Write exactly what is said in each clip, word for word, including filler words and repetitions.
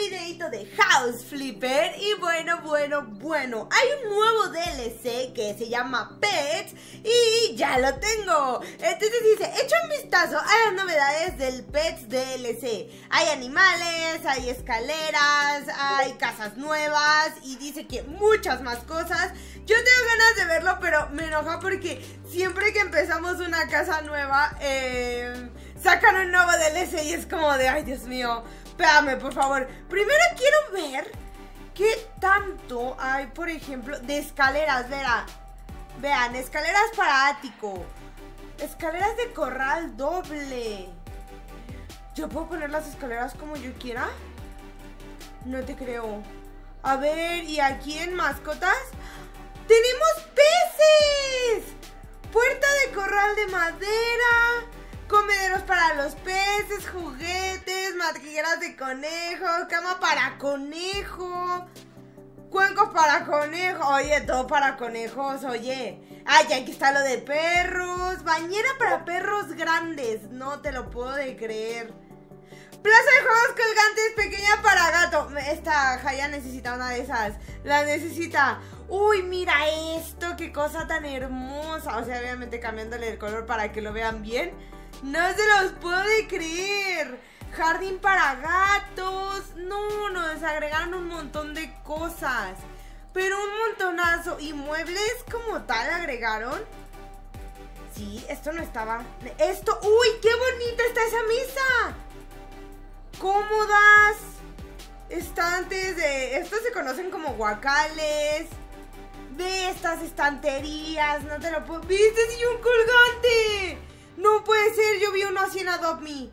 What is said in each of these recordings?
videito de House Flipper. Y bueno, bueno, bueno, hay un nuevo D L C que se llama Pets y ya lo tengo. Entonces dice, echa un vistazo a las novedades del Pets D L C. Hay animales, hay escaleras, hay casas nuevas y dice que muchas más cosas. Yo tengo ganas de verlo, pero me enoja porque siempre que empezamos una casa nueva, eh, sacan un nuevo D L C y es como de, ay, Dios mío, espérame, por favor. Primero quiero ver qué tanto hay, por ejemplo, de escaleras, verá. Vean, escaleras para ático, escaleras de corral doble. ¿Yo puedo poner las escaleras como yo quiera? No te creo. A ver, ¿y aquí en mascotas? ¡Tenemos peces! Puerta de corral de madera, comederos para los peces, juguetes, madrigueras de conejo, cama para conejo, cuencos para conejo. Oye, todo para conejos, oye. Ay, aquí está lo de perros. Bañera para perros grandes. No te lo puedo de creer. Plaza de juegos colgantes pequeña para gato. Esta Jaya necesita una de esas. La necesita. Uy, mira esto, qué cosa tan hermosa. O sea, obviamente cambiándole el color para que lo vean bien. No se los puedo de creer. Jardín para gatos. No, nos agregaron un montón de cosas, pero un montonazo. ¿Y muebles como tal agregaron? Sí, esto no estaba. Esto, uy, qué bonita está esa mesa. Cómodas. Estantes de... Estos se conocen como guacales. Ve estas estanterías. No te lo puedo... ¿Viste? Sí, un colgante. No puede ser, yo vi uno así en Adopt Me.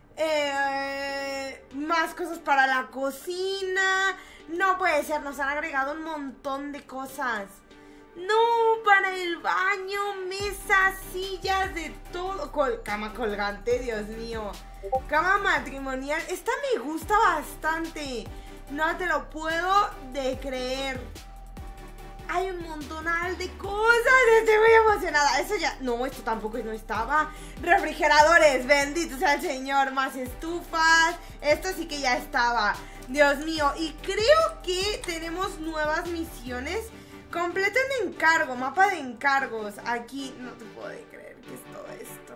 Eh, más cosas para la cocina. No puede ser, nos han agregado un montón de cosas. No, para el baño, mesas, sillas, de todo. Col Cama colgante, Dios mío. Cama matrimonial, esta me gusta bastante. No te lo puedo de creer. Hay un montonal de cosas. Estoy muy emocionada. Eso ya... No, esto tampoco no estaba. Refrigeradores, bendito sea el Señor. Más estufas. Esto sí que ya estaba. Dios mío. Y creo que tenemos nuevas misiones. Completa en encargo. Mapa de encargos. Aquí no te puedo creer que es todo esto.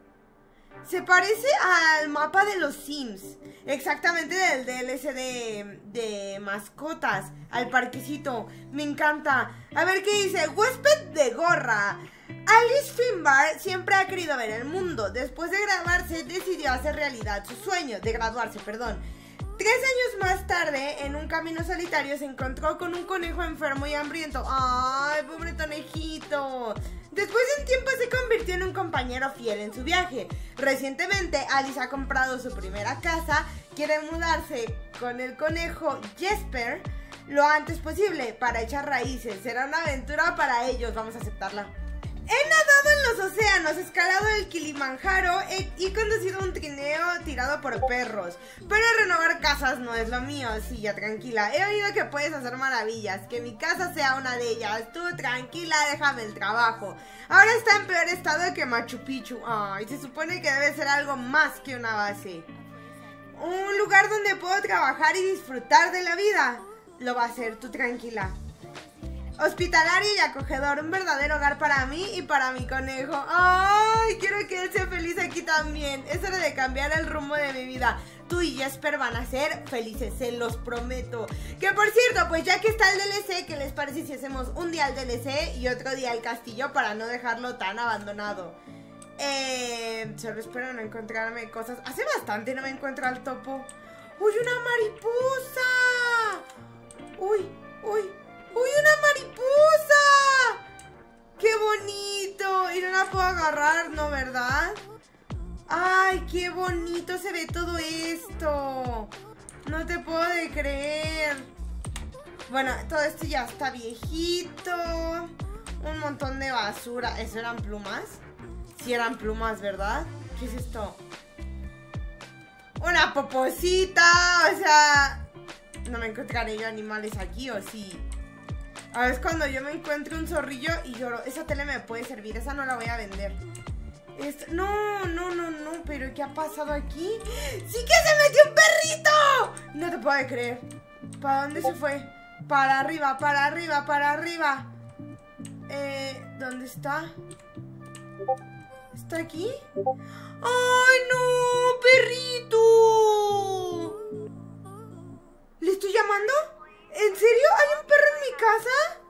Se parece al mapa de los Sims. Exactamente, del D L C de, de mascotas. Al parquecito. Me encanta. A ver qué dice. Huésped de gorra. Alice Finbar siempre ha querido ver el mundo. Después de graduarse decidió hacer realidad su sueño. De graduarse, perdón. Tres años más tarde, en un camino solitario, se encontró con un conejo enfermo y hambriento. ¡Ay, pobre conejito! Después de un tiempo se convirtió en un compañero fiel en su viaje. Recientemente, Alice ha comprado su primera casa. Quiere mudarse con el conejo Jesper lo antes posible para echar raíces. Será una aventura para ellos. Vamos a aceptarla. He nadado en los océanos, escalado el Kilimanjaro y conducido un trineo tirado por perros. Pero renovar casas no es lo mío, sí, ya tranquila. He oído que puedes hacer maravillas, que mi casa sea una de ellas. Tú tranquila, déjame el trabajo. Ahora está en peor estado que Machu Picchu. Ay, se supone que debe ser algo más que una base. Un lugar donde puedo trabajar y disfrutar de la vida. Lo va a hacer, tú tranquila. Hospitalario y acogedor, un verdadero hogar para mí y para mi conejo. ¡Ay! Quiero que él sea feliz aquí también. Es hora de cambiar el rumbo de mi vida. Tú y Jesper van a ser felices, se los prometo. Que por cierto, pues ya que está el D L C, ¿qué les parece si hacemos un día el D L C y otro día el castillo para no dejarlo tan abandonado? Eh, solo espero no encontrarme cosas. Hace bastante no me encuentro al topo. ¡Uy, una mariposa! ¡Uy, uy! ¡Uy, una mariposa! ¡Qué bonito! Y no la puedo agarrar, ¿no, verdad? ¡Ay, qué bonito se ve todo esto! No te puedo de creer. Bueno, todo esto ya está viejito. Un montón de basura. ¿Eso eran plumas? Sí eran plumas, ¿verdad? ¿Qué es esto? Una poposita. O sea... No me encontraré yo animales aquí, ¿o sí? A ver, es cuando yo me encuentre un zorrillo y lloro. Esa tele me puede servir, esa no la voy a vender. Esto, no, no, no, no, pero ¿qué ha pasado aquí? ¡Sí que se metió un perrito! No te puedo creer. ¿Para dónde se fue? Para arriba, para arriba, para arriba. Eh, ¿dónde está? ¿Está aquí? ¡Ay, no! ¡Perrito! ¿Le estoy llamando? ¿En serio? ¿Hay un perro en mi casa?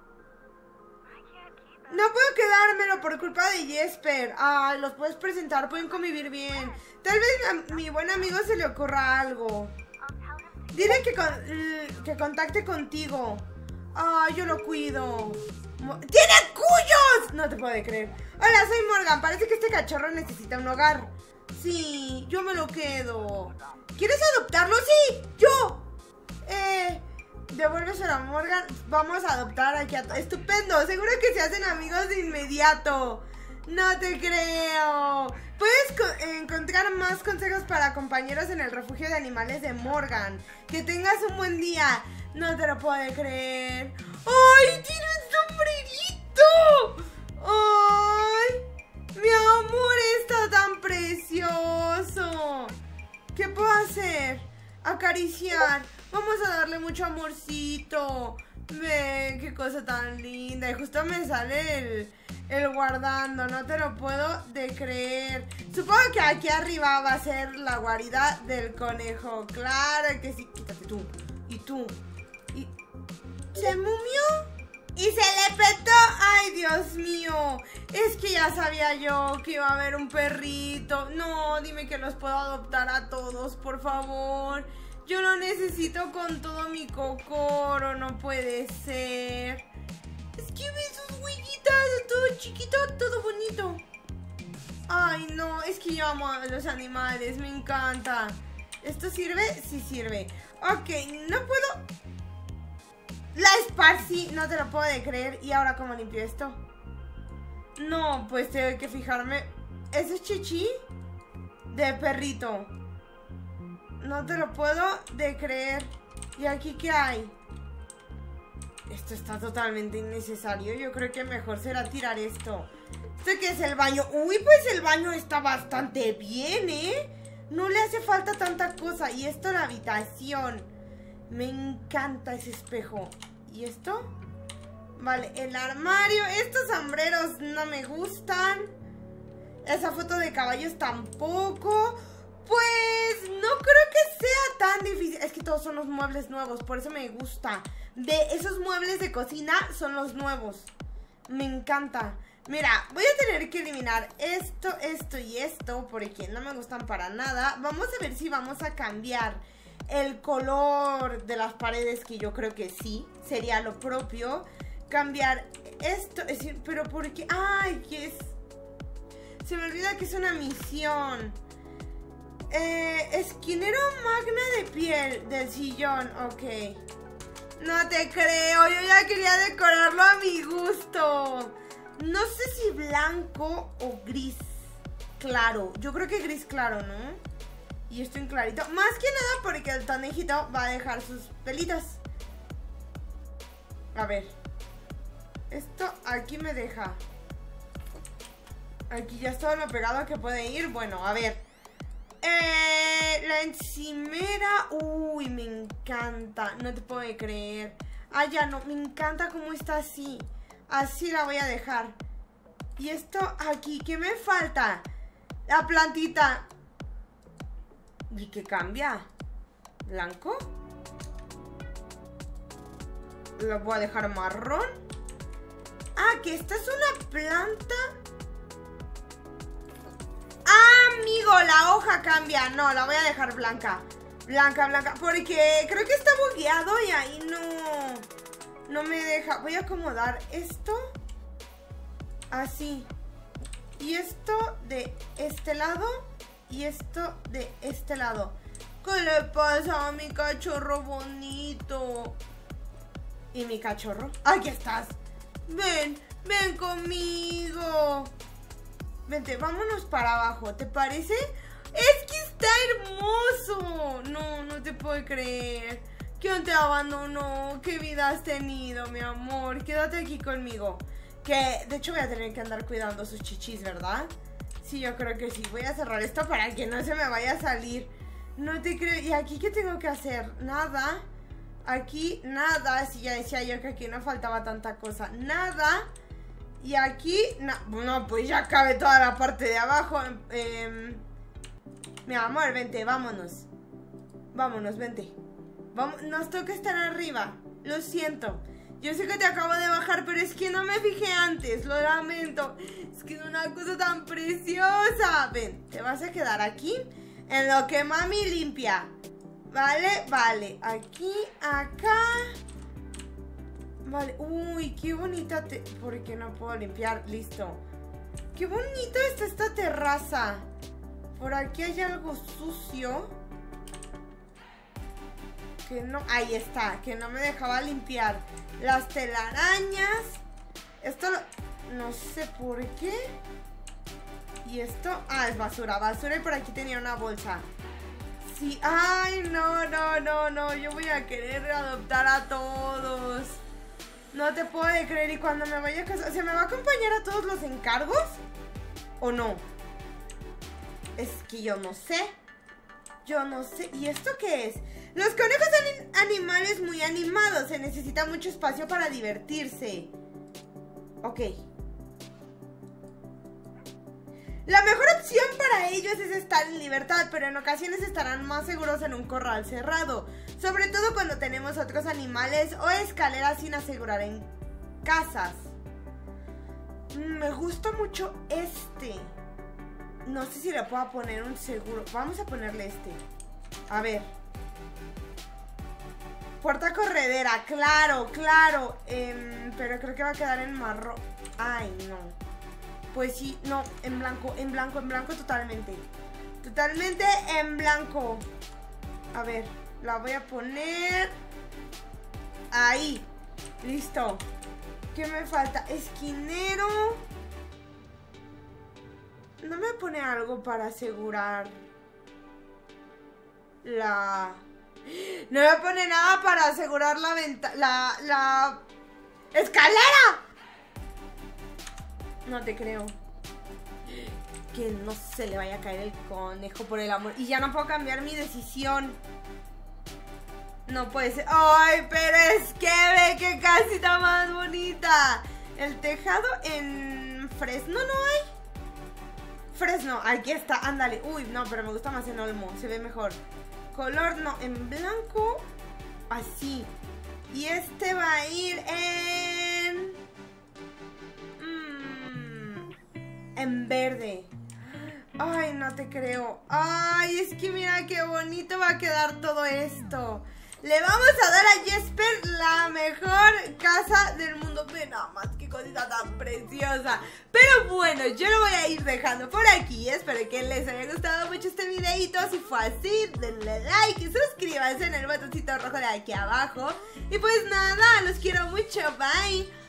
No puedo quedármelo por culpa de Jesper. Ay, los puedes presentar, pueden convivir bien. Tal vez a mi buen amigo se le ocurra algo. Dile que, con, que contacte contigo. Ay, yo lo cuido. ¡Tiene cuyos! No te puedo creer. Hola, soy Morgan. Parece que este cachorro necesita un hogar. Sí, yo me lo quedo. ¿Quieres adoptarlo? Sí, yo. Eh... Devuélveselo a Morgan. Vamos a adoptar aquí a... Estupendo, seguro que se hacen amigos de inmediato. No te creo. Puedes encontrar más consejos para compañeros en el refugio de animales de Morgan. Que tengas un buen día. No te lo puedo creer. ¡Ay, tiene un sombrerito! ¡Ay! Mi amor está tan precioso. ¿Qué puedo hacer? Acariciar. Vamos a darle mucho amorcito. Ve, qué cosa tan linda. Y justo me sale el, el guardando. No te lo puedo de creer. Supongo que aquí arriba va a ser la guarida del conejo. Claro que sí. Quítate tú. Y tú. Y... ¿Se mumió? Y se le petó. Ay, Dios mío. Es que ya sabía yo que iba a haber un perrito. No, dime que los puedo adoptar a todos, por favor. Yo lo necesito con todo mi cocoro, no puede ser. Es que ve sus huellitas, todo chiquito, todo bonito. Ay, no, es que yo amo a los animales, me encanta. ¿Esto sirve? Sí sirve. Ok, no puedo... La esparcí, no te lo puedo de creer. ¿Y ahora cómo limpio esto? No, pues tengo que fijarme. ¿Eso es chichi? De perrito. No te lo puedo de creer. ¿Y aquí qué hay? Esto está totalmente innecesario. Yo creo que mejor será tirar esto. ¿Esto qué es el baño? Uy, pues el baño está bastante bien, ¿eh? No le hace falta tanta cosa. Y esto la habitación. Me encanta ese espejo. ¿Y esto? Vale, el armario. Estos sombreros no me gustan. Esa foto de caballos tampoco. Pues no creo que sea tan difícil. Es que todos son los muebles nuevos, por eso me gusta. De esos muebles de cocina son los nuevos. Me encanta. Mira, voy a tener que eliminar esto, esto y esto, porque no me gustan para nada. Vamos a ver si vamos a cambiar el color de las paredes, que yo creo que sí, sería lo propio. Cambiar esto, es decir, pero ¿por qué? Ay, que es... Se me olvida que es una misión. Eh, esquinero magna de piel del sillón, ok. No te creo, yo ya quería decorarlo a mi gusto. No sé si blanco o gris claro. Yo creo que gris claro, ¿no? Y esto en clarito. Más que nada porque el conejito va a dejar sus pelitos. A ver. Esto aquí me deja. Aquí ya es todo lo pegado que puede ir. Bueno, a ver. Eh, la encimera. Uy, me encanta. No te puedo creer. Ah, ya no, me encanta cómo está así. Así la voy a dejar. Y esto aquí, ¿qué me falta? La plantita. ¿Y qué cambia? ¿Blanco? Lo voy a dejar marrón. Ah, que esta es una planta. Amigo, la hoja cambia. No, la voy a dejar blanca. Blanca, blanca. Porque creo que está bugueado y ahí no... No me deja. Voy a acomodar esto. Así. Y esto de este lado. Y esto de este lado. ¿Qué le pasa a mi cachorro bonito? ¿Y mi cachorro? Aquí estás. Ven, ven conmigo. Vente, vámonos para abajo, ¿te parece? ¡Es que está hermoso! No, no te puedo creer. ¿Quién te abandonó? ¿Qué vida has tenido, mi amor? Quédate aquí conmigo. Que, de hecho, voy a tener que andar cuidando sus chichis, ¿verdad? Sí, yo creo que sí. Voy a cerrar esto para que no se me vaya a salir. No te creo. ¿Y aquí qué tengo que hacer? Nada. Aquí nada. Si ya decía yo que aquí no faltaba tanta cosa. Nada. Y aquí, no, no, pues ya cabe toda la parte de abajo. Eh, mi amor, vente, vámonos. Vámonos, vente. Vamos, nos toca estar arriba. Lo siento. Yo sé que te acabo de bajar, pero es que no me fijé antes. Lo lamento. Es que es una cosa tan preciosa. Ven, te vas a quedar aquí en lo que mami limpia. Vale, vale. Aquí, acá. Vale, uy, qué bonita te... ¿Por qué no puedo limpiar? Listo. Qué bonita está esta terraza. Por aquí hay algo sucio. Que no... Ahí está, que no me dejaba limpiar. Las telarañas. Esto lo... No sé por qué. Y esto... Ah, es basura, basura. Y por aquí tenía una bolsa. Sí, ay, no, no, no, no. Yo voy a querer adoptar a todos. No te puedo creer. ¿Y cuando me vaya a casa, ¿se me va a acompañar a todos los encargos? ¿O no? Es que yo no sé. Yo no sé. ¿Y esto qué es? Los conejos son animales muy animados. Se necesita mucho espacio para divertirse. Ok. La mejor opción para ellos es estar en libertad, pero en ocasiones estarán más seguros en un corral cerrado, sobre todo cuando tenemos otros animales o escaleras sin asegurar en casas. Me gusta mucho este. No sé si le puedo poner un seguro. Vamos a ponerle este. A ver. Puerta corredera, claro, claro. Eh, pero creo que va a quedar en marrón. Ay, no. Pues sí, no, en blanco, en blanco, en blanco totalmente. Totalmente en blanco. A ver, la voy a poner ahí. Listo. ¿Qué me falta? Esquinero. No me pone algo para asegurar la... No me pone nada para asegurar la venta... La... La... ¡Escalera! No te creo. Que no se le vaya a caer el conejo, por el amor. Y ya no puedo cambiar mi decisión. No puede ser. Ay, pero es que ve que casita más bonita. El tejado en Fresno no hay. Fresno, aquí está, ándale. Uy, no, pero me gusta más en Olmo. Se ve mejor. Color, no, en blanco. Así. Y este va a ir en... En verde. Ay, no te creo. Ay, es que mira qué bonito va a quedar todo esto. Le vamos a dar a Jesper la mejor casa del mundo. Ve nada más, qué cosita tan preciosa. Pero bueno, yo lo voy a ir dejando por aquí. Espero que les haya gustado mucho este videito. Si fue así, denle like y suscríbanse en el botoncito rojo de aquí abajo. Y pues nada, los quiero mucho, bye.